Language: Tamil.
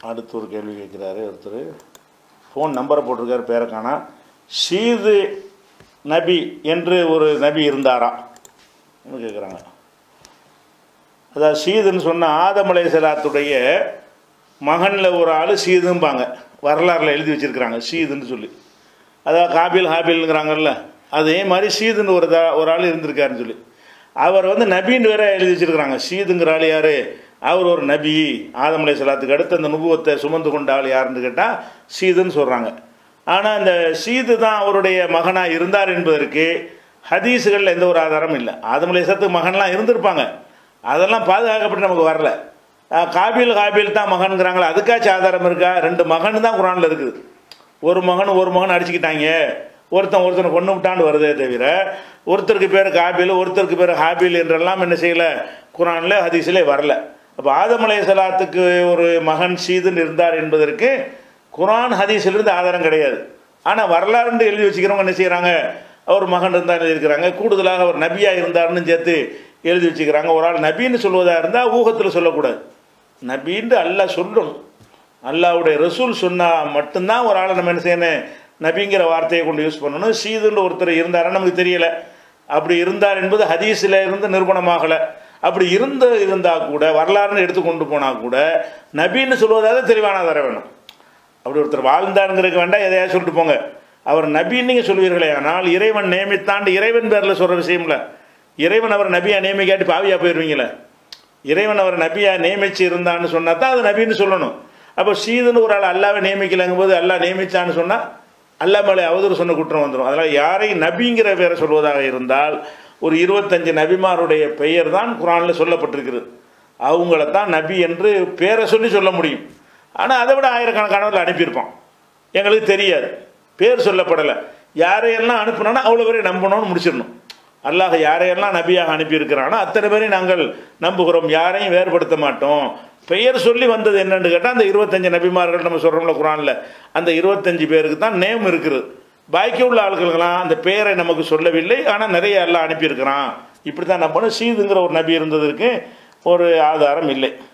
அடுத்து ஒரு கேள்வி கேட்குறாரு ஒருத்தர். ஃபோன் நம்பரை போட்டிருக்காரு, பேரை காணா. ஷீது நபி என்று ஒரு நபி இருந்தாரா கேட்குறாங்க. அதாவது ஷீதுன்னு சொன்னால் ஆதம் அலைஹிஸ்ஸலாத்துடைய மகனில் ஒரு ஆள் ஷீதும்பாங்க, வரலாறில் எழுதி வச்சுருக்கிறாங்க ஷீதுன்னு சொல்லி. அதாவது காபில் ஹாபில்ங்கிறாங்கல்ல, அதே மாதிரி ஷீதுன்னு ஒரு ஆள் இருந்திருக்காருன்னு சொல்லி அவர் நபின்னு வேற எழுதி வச்சுருக்கிறாங்க. ஷீதுங்கிற ஆள் யார்? அவர் ஒரு நபி, ஆதம் அலைஹிஸ்ஸலாத்துக்கு அடுத்து அந்த நுபுவத்தை சுமந்து கொண்ட ஆள் யாருன்னு கேட்டால் ஷீதுன்னு சொல்கிறாங்க. ஆனால் அந்த ஷீது தான் அவருடைய மகனாக இருந்தார் என்பதற்கு ஹதீஸுகளில் எந்த ஒரு ஆதாரமும் இல்லை. ஆதம் அலைஹிஸ்ஸலாத்துக்கு மகன்லாம் இருந்திருப்பாங்க, அதெல்லாம் பாதுகாக்கப்பட்டு நமக்கு வரல. காபில் தான் மகன்கிறாங்களா, அதுக்காச்சும் ஆதாரம் இருக்கா? 2 மகன் தான் குரானில் இருக்குது. ஒரு மகன் அடிச்சுக்கிட்டாங்க, ஒருத்தனை கொண்டு விட்டான்னு வருதே தவிர ஒருத்தருக்கு பேர் காபில் ஒருத்தருக்கு பேர் ஹாபில் என்றெல்லாம் என்ன செய்யலை, குரானில் ஹதீஸிலே வரல. அப்போ ஆதம் அலைஹிஸ்ஸலாத்துக்கு ஒரு மகன் ஷீதுன்னு இருந்தார் என்பதற்கு குரான் ஹதீஸிலிருந்து ஆதாரம் கிடையாது. ஆனால் வரலாறுன்னு எழுதி வச்சுக்கிறவங்க என்ன செய்கிறாங்க, அவர் மகன் இருந்தார் எழுதியிருக்கிறாங்க. கூடுதலாக அவர் நபியாக இருந்தார்னு சேர்த்து எழுதி வச்சுக்கிறாங்க. ஒரு ஆள் நபின்னு சொல்வதாக இருந்தால் ஊகத்தில் சொல்லக்கூடாது, நபின்னு அல்லாஹ் சொல்லணும். அல்லாஹ்வுடைய ரசூல் சொன்னால் மட்டும்தான் ஒரு ஆளை நம்ம என்ன செய்யணும், நபிங்கிற வார்த்தையை கொண்டு யூஸ் பண்ணணும். ஷீதுன்னு ஒருத்தர் இருந்தாருன்னு நமக்கு தெரியலை, அப்படி இருந்தார் என்பது ஹதீஸில் இருந்து நிரூபணமாகலை. அப்படி இருந்தால் கூட வரலாறுன்னு எடுத்து கொண்டு போனால் கூட நபின்னு சொல்வதாக தெளிவான ஆதாரம் வேணும். அப்படி ஒருத்தர் வாழ்ந்தாருங்கிறதுக்கு வேண்டாம், எதையா சொல்லிட்டு போங்க. அவர் நபின்னு நீங்கள் சொல்வீர்களே, ஆனால் இறைவன் நியமித்தாண்டு இறைவன் பேரில் சொல்கிற விஷயம்ல, இறைவன் அவர் நபியா நியமிக்காட்டி பாவியாக போயிடுவீங்களே. இறைவன் அவர் நபியா நியமிச்சு இருந்தான்னு சொன்னால் தான் அது நபின்னு சொல்லணும். அப்போ ஷீதுன்னு ஒரு ஆள் அல்லாவை நியமிக்கலைங்கும் போது அல்லாஹ் நியமிச்சான்னு சொன்னால் அல்லாஹ் மேலே அவதூறு சொன்ன குற்றம் வந்துடும். அதனால் யாரையும் நபிங்கிற பேரை சொல்வதாக இருந்தால் ஒரு 25 நபிமாருடைய பெயர் தான் குரானில் சொல்லப்பட்டிருக்கிறது. அவங்கள தான் நபி என்று பேரை சொல்லி சொல்ல முடியும். ஆனால் அதை விட ஆயிரக்கணக்கானவர்கள் அனுப்பியிருப்பான், எங்களுக்கு தெரியாது, பேர் சொல்லப்படலை. யாரையெல்லாம் அனுப்பினோன்னா அவ்வளோ பேரை நம்பணும்னு முடிச்சிடணும். அல்லாஹ் யாரையெல்லாம் நபியாக அனுப்பியிருக்கிறானோ அத்தனை பேரையும் நாங்கள் நம்புகிறோம், யாரையும் வேறுபடுத்த மாட்டோம். பெயர் சொல்லி வந்தது என்னன்னு கேட்டால் அந்த 25 நபிமார்கள் நம்ம சொல்கிறோம்ல குரானில், அந்த 25 பேருக்கு தான் நேம் இருக்குது. பாக்கி உள்ள ஆட்களுக்கெல்லாம் அந்த பெயரை நமக்கு சொல்லவில்லை, ஆனால் நிறைய எல்லாம் அனுப்பியிருக்கிறான். இப்படி தான் நம்பணும். ஷீதுங்கிற ஒரு நபி இருந்ததற்கு ஒரு ஆதாரம் இல்லை.